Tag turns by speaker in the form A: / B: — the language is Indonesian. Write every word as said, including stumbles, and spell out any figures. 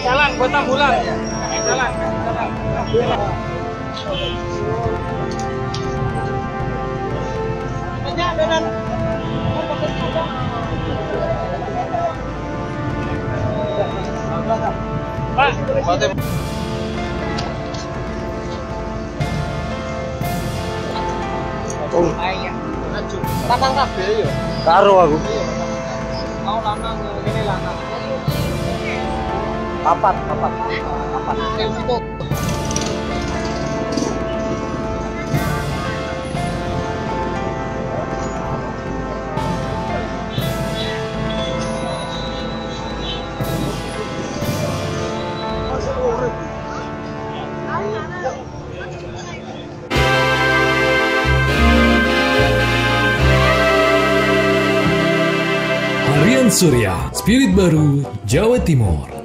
A: jalan buat ambulan. Jalan, jalan. Pak,
B: Oh,
A: lanang kabeh yo.
B: karo aku.
A: Mau lanang ngene lanang.
B: Papat, papat, papat.
A: Yang situ.
C: Harian Surya, Spirit Baru, Jawa Timur.